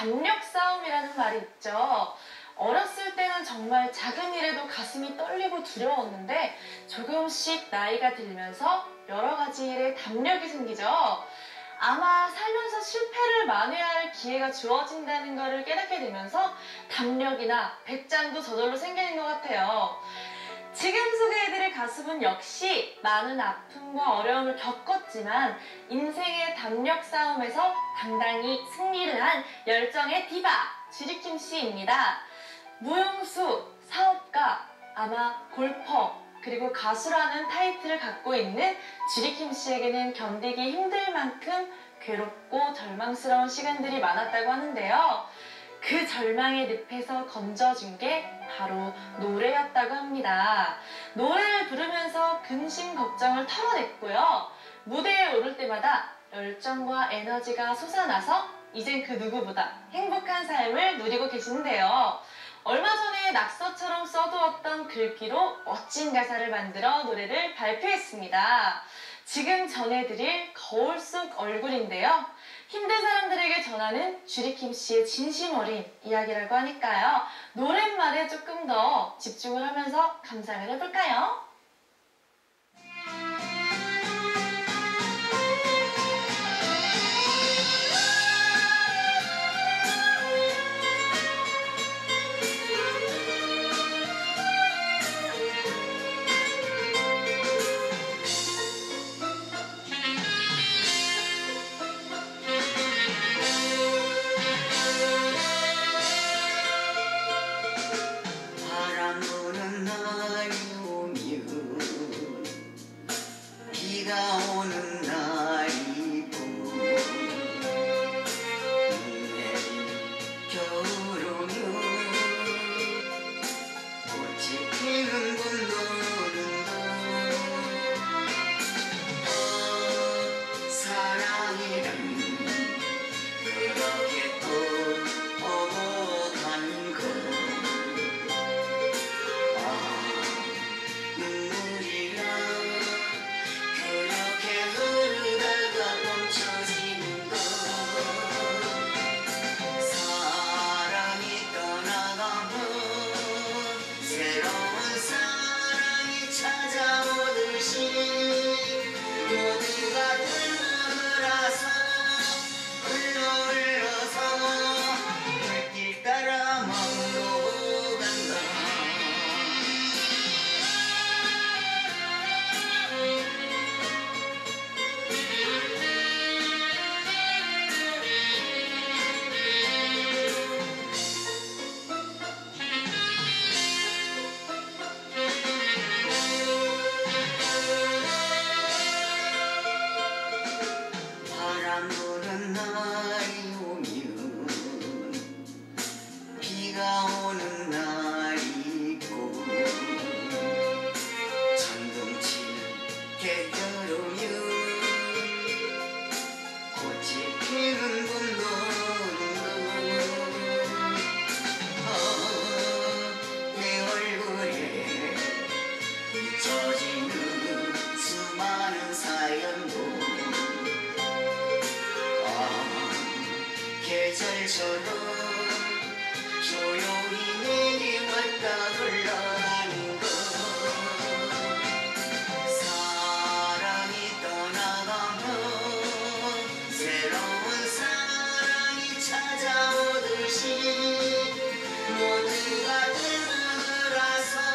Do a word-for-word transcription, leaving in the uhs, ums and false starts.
담력 싸움이라는 말이 있죠. 어렸을 때는 정말 작은 일에도 가슴이 떨리고 두려웠는데 조금씩 나이가 들면서 여러 가지 일에 담력이 생기죠. 아마 살면서 실패를 만회할 기회가 주어진다는 것을 깨닫게 되면서 담력이나 배짱도 저절로 생기는 것 같아요. 지금 소개해드릴 가수분 역시 많은 아픔과 어려움을 겪었지만 인생의 담력 싸움에서 당당히 승리를 한 열정의 디바 쥐리킴 씨입니다. 무용수, 사업가, 아마 골퍼, 그리고 가수라는 타이틀을 갖고 있는 쥐리킴 씨에게는 견디기 힘들 만큼 괴롭고 절망스러운 시간들이 많았다고 하는데요. 그 절망의 늪에서 건져준 게 바로 노래였다고 합니다. 노래를 부르면서 근심 걱정을 털어냈고요. 무대에 오를 때마다 열정과 에너지가 솟아나서 이젠 그 누구보다 행복한 삶을 누리고 계시는데요. 얼마 전에 낙서처럼 써두었던 글귀로 멋진 가사를 만들어 노래를 발표했습니다. 지금 전해드릴 거울 속 얼굴인데요. 힘든 사람들에게 전하는 쥐리킴 씨의 진심 어린 이야기라고 하니까요. 노랫말에 조금 더 집중을 하면서 감상을 해볼까요? 비가 오는 날이고 눈 내린 겨울 오면 꽃이 피는 봄도 오는다. 아, 사랑이란 그렇게 또 오고 가는 것. 모두가 들어서 흘러 흘러서 물길 따라 맘으로 간다. 바람 부는 날이 오면 비가 오는 날이 있고 천둥치는 계절 오면 꽃이 피는 봄도 오는다. 아, 내 얼굴에 묻혀지는 수많은 사연도 계절처럼 조용히 내게 왔다 흘러가는 것. 사랑이 떠나가면 새로운 사랑이 찾아오듯이 모두가 들어서